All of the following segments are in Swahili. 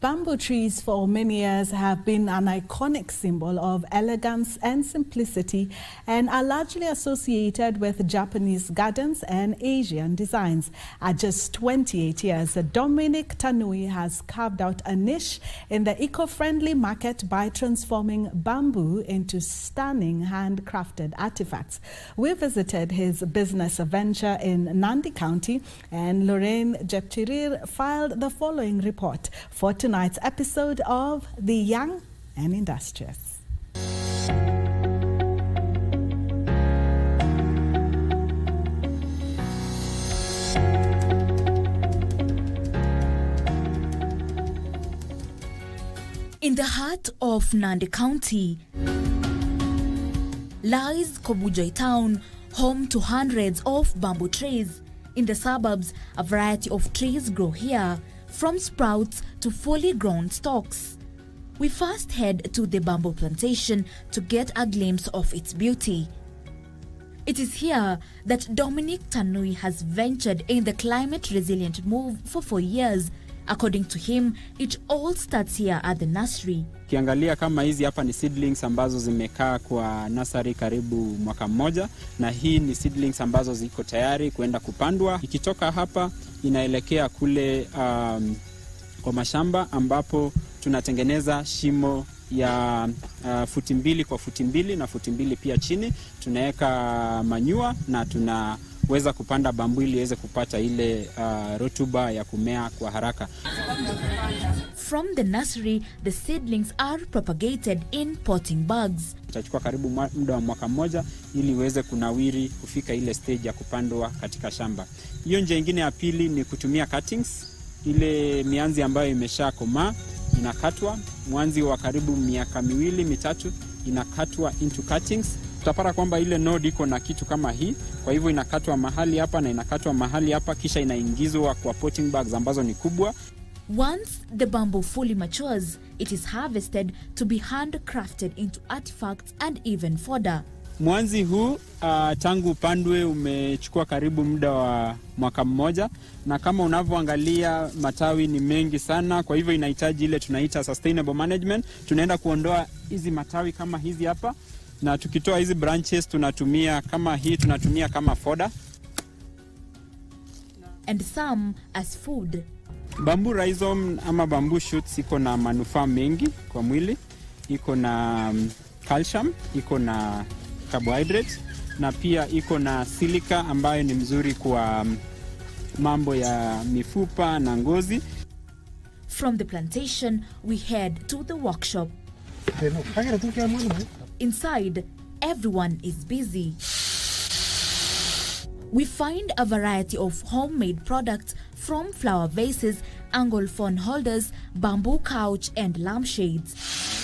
Bamboo trees for many years have been an iconic symbol of elegance and simplicity and are largely associated with Japanese gardens and Asian designs. At just 28 years, Dominic Tanui has carved out a niche in the eco-friendly market by transforming bamboo into stunning handcrafted artifacts. We visited his business venture in Nandi County, and Laurine Jepchirchir filed the following report for tonight's episode of the Young and Industrious. In the heart of Nandi County lies Kobujoi town, home to hundreds of bamboo trees. In the suburbs, a variety of trees grow here, from sprouts to fully grown stalks. We first head to the bamboo plantation to get a glimpse of its beauty. It is here that Dominic Tanui has ventured in the climate-resilient move for 4 years. According to him, it all starts here at the nursery. Kiangalia kama hizi hapa ni seedlings ambazo zimekaa kwa nursery karibu mwaka mmoja, na hii ni seedlings ambazo ziko tayari kuenda kupandwa. Ikitoka hapa inaelekea kule kwa mashamba ambapo tunatengeneza shimo ya futi 2 kwa futi 2 na futi 2 pia chini. Tunaweka manyua na tunaweza kupanda bambu ili iweze kupata ile rotuba ya kumea kwa haraka. From the nursery, the seedlings are propagated in potting bags. Itachukua karibu muda wa mwaka mmoja ili iweze kunawiri kufika ile stage ya kupandwa katika shamba. Hiyo njia nyingine ya pili ni kutumia cuttings. Ile mianzi ambayo imeshakomaa inakatwa, mwanzi wa karibu miaka 2-3 inakatwa into cuttings. Tutapata kwamba ile node iko na kitu kama hii, kwa hivyo inakatwa mahali hapa na inakatwa mahali hapa, kisha inaingizwa kwa potting bags ambazo ni kubwa. Once the bamboo fully matures, it is harvested to be handcrafted into artifacts and even fodder. Mwanzi huu tangu upandwe umechukua karibu muda wa mwaka mmoja, na kama unavyoangalia matawi ni mengi sana, kwa hivyo inahitaji ile tunaita sustainable management. Tunaenda kuondoa hizi matawi kama hizi hapa, na tukitoa hizi branches tunatumia kama hii, tunatumia kama fodder and some as food. Bamboo rhizome ama bamboo shoots iko na manufaa mengi kwa mwili. Iko na calcium, iko na carbohydrates, na pia iko na silica ambayo ni mzuri kwa mambo ya mifupa na ngozi. From the plantation, we head to the workshop. Inside, everyone is busy. We find a variety of homemade products from flower vases, angle phone holders, bamboo couch and lampshades.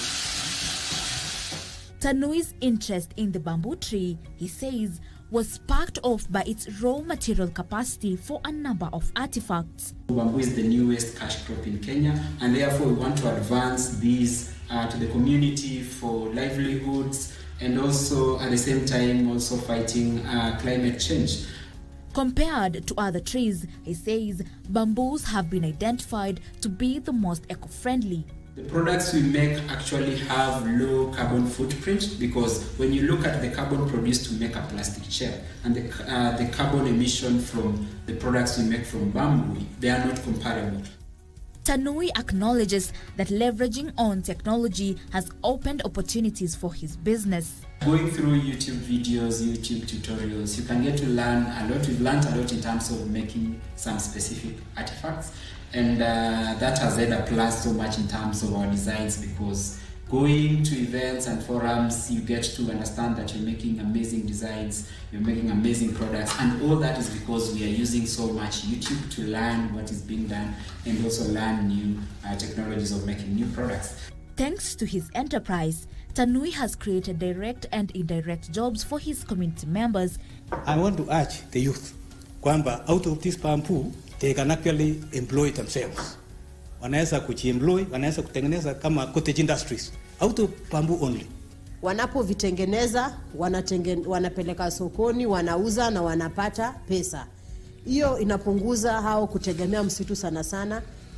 Tanui's interest in the bamboo tree, he says, was sparked off by its raw material capacity for a number of artifacts. Bamboo is the newest cash crop in Kenya, and therefore we want to advance these to the community for livelihoods, and also at the same time also fighting climate change. Compared to other trees, he says, bamboos have been identified to be the most eco-friendly. The products we make actually have low carbon footprint, because when you look at the carbon produced to make a plastic chair and the carbon emission from the products we make from bamboo, they are not comparable. Tanui acknowledges that leveraging on technology has opened opportunities for his business. Going through YouTube videos, YouTube tutorials, you can get to learn a lot. We've learned a lot in terms of making some specific artifacts, and that has had a plus so much in terms of our designs, because going to events and forums, you get to understand that you're making amazing designs, you're making amazing products, and all that is because we are using so much YouTube to learn what is being done and also learn new technologies of making new products. Thanks to his enterprise, Tanui has created direct and indirect jobs for his community members. I want to urge the youth, kwamba out of this bamboo, they can actually employ themselves. Wanaweza kujiemploy, wanaweza kutengeneza kama cottage industries out of bamboo only. Wanapovitengeneza, wanapeleka sokoni, wanauza na wanapata pesa. Hiyo inapunguza hao kutegemea msitu sana sana.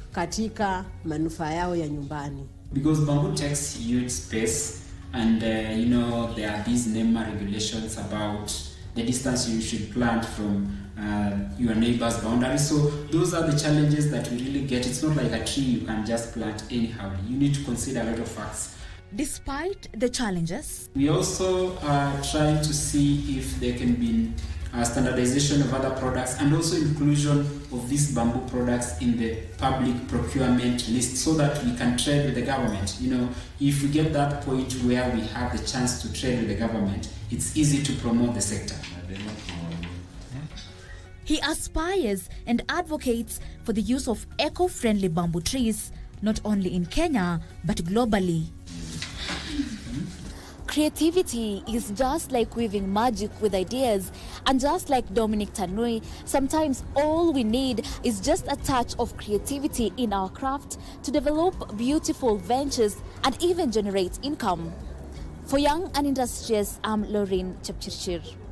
katika manufaa yao ya nyumbani. Because bamboo takes huge space, and you know, there are these NEMA regulations about the distance you should plant from your neighbor's boundary. So those are the challenges that we really get. It's not like a tree you can just plant anyhow. You need to consider a lot of facts. Despite the challenges, we also are trying to see if there can be standardization of other products, and also inclusion of these bamboo products in the public procurement list, so that we can trade with the government. You know, if we get that point where we have the chance to trade with the government, it's easy to promote the sector. he aspires and advocates for the use of eco-friendly bamboo trees, not only in Kenya, but globally. Creativity is just like weaving magic with ideas, and just like Dominic Tanui, sometimes all we need is just a touch of creativity in our craft to develop beautiful ventures and even generate income. For Young and Industrious, I'm Laurine, Jepchirchir.